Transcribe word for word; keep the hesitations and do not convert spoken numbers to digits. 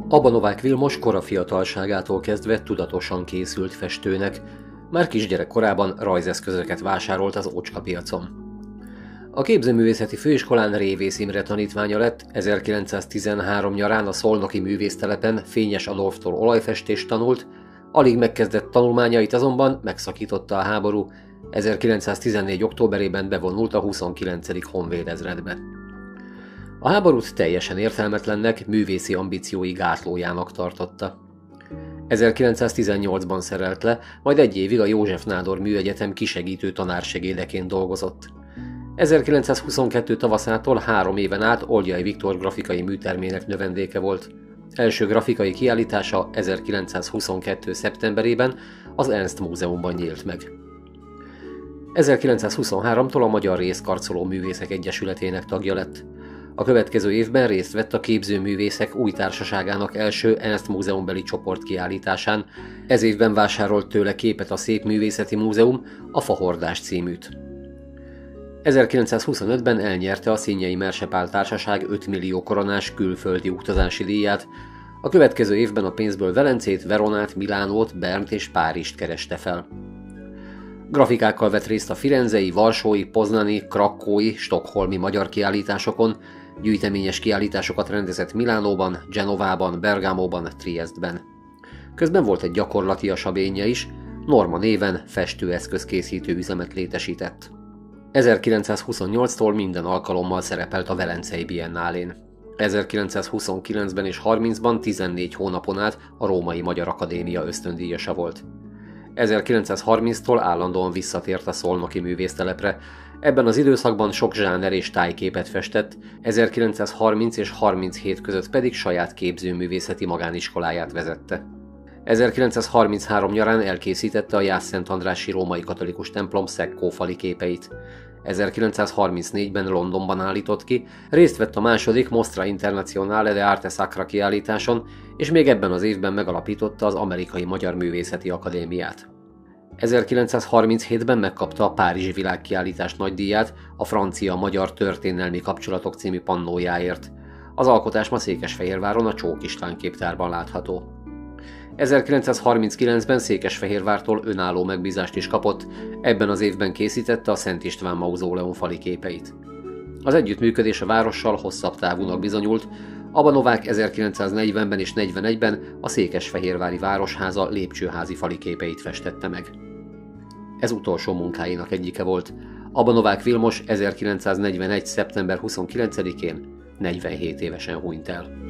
Aba-Novák Vilmos kora fiatalságától kezdve tudatosan készült festőnek, már kisgyerek korában rajzeszközöket vásárolt az ócskapiacon. A képzőművészeti főiskolán Révész Imre tanítványa lett, ezerkilencszáztizenhárom nyarán a szolnoki művésztelepen Fényes Adolftól olajfestést tanult, alig megkezdett tanulmányait azonban megszakította a háború, ezerkilencszáztizennégy októberében bevonult a huszonkilencedik honvéd ezredbe. A háborút teljesen értelmetlennek, művészi ambíciói gátlójának tartotta. ezerkilencszáztizennyolcban szerelt le, majd egy évig a József Nádor Műegyetem kisegítő tanársegédeként dolgozott. ezerkilencszázhuszonkettő tavaszától három éven át Oldjai Viktor grafikai műtermének növendéke volt. Első grafikai kiállítása ezerkilencszázhuszonkettő szeptemberében az Ernst Múzeumban nyílt meg. ezerkilencszázhuszonháromtól a Magyar Rézkarcoló Művészek Egyesületének tagja lett. A következő évben részt vett a Képzőművészek új társaságának első Ernst Múzeumbeli csoportkiállításán, ez évben vásárolt tőle képet a Szépművészeti Múzeum, a Fahordás címűt. ezerkilencszázhuszonötben elnyerte a Színjei Mersepál Társaság öt millió koronás külföldi utazási díját, a következő évben a pénzből Velencét, Veronát, Milánót, Bernt és Párizst kereste fel. Grafikákkal vett részt a firenzei, varsói, poznani, krakkói, stockholmi magyar kiállításokon, gyűjteményes kiállításokat rendezett Milánóban, Genovában, Bergamóban, Triestben. Közben volt egy gyakorlatiasabb énje is, Norma néven festőeszközkészítő üzemet létesített. ezerkilencszázhuszonnyolctól minden alkalommal szerepelt a Velencei Biennálén. ezerkilencszázhuszonkilencben és harmincban tizennégy hónapon át a Római Magyar Akadémia ösztöndíjasa volt. ezerkilencszázharminctól állandóan visszatért a szolnoki művésztelepre, ebben az időszakban sok zsáner és tájképet festett, ezerkilencszázharminc és harminchét között pedig saját képzőművészeti magániskoláját vezette. ezerkilencszázharminchárom nyarán elkészítette a Jász-Szent-Andrássy római katolikus templom szekkófali képeit. ezerkilencszázharmincnégyben Londonban állított ki, részt vett a második Mostra Internazionale de Arte Sacra kiállításon, és még ebben az évben megalapította az Amerikai Magyar Művészeti Akadémiát. ezerkilencszázharminchétben megkapta a Párizsi Világkiállítás nagydíját a Francia-Magyar Történelmi Kapcsolatok című pannójáért. Az alkotás ma Székesfehérváron a Csók István képtárban látható. ezerkilencszázharminckilencben Székesfehérvártól önálló megbízást is kapott, ebben az évben készítette a Szent István mauzóleum fali képeit. Az együttműködés a várossal hosszabb távúnak bizonyult, Aba-Novák ezerkilencszáznegyvenben és negyvenegyben a Székesfehérvári Városháza lépcsőházi fali képeit festette meg. Ez utolsó munkáinak egyike volt. Aba-Novák Vilmos ezerkilencszáznegyvenegy. szeptember huszonkilencedikén negyvenhét évesen hunyt el.